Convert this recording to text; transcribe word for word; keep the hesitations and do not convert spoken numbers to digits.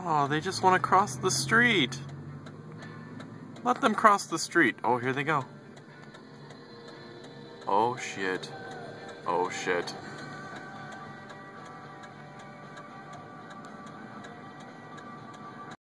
Oh, they just want to cross the street. Let them cross the street. Oh, here they go. Oh, shit. Oh, shit.